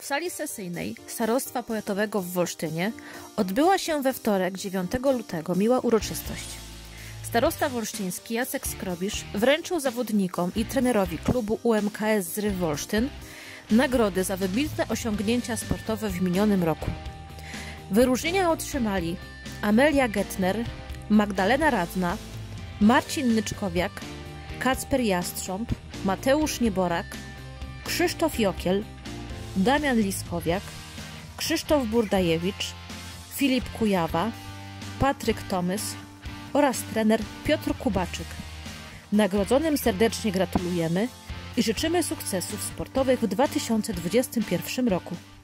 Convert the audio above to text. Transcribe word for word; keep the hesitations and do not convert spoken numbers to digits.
W sali sesyjnej Starostwa Powiatowego w Wolsztynie odbyła się we wtorek dziewiątego lutego miła uroczystość. Starosta wolsztyński Jacek Skrobisz wręczył zawodnikom i trenerowi klubu U M K S Zryw Wolsztyn nagrody za wybitne osiągnięcia sportowe w minionym roku. Wyróżnienia otrzymali Amelia Getner, Magdalena Radna, Marcin Nyczkowiak, Kacper Jastrząb, Mateusz Nieborak, Krzysztof Jokiel, Damian Liskowiak, Krzysztof Burdajewicz, Filip Kujawa, Patryk Tomys oraz trener Piotr Kubaczyk. Nagrodzonym serdecznie gratulujemy i życzymy sukcesów sportowych w dwa tysiące dwudziestym pierwszym roku.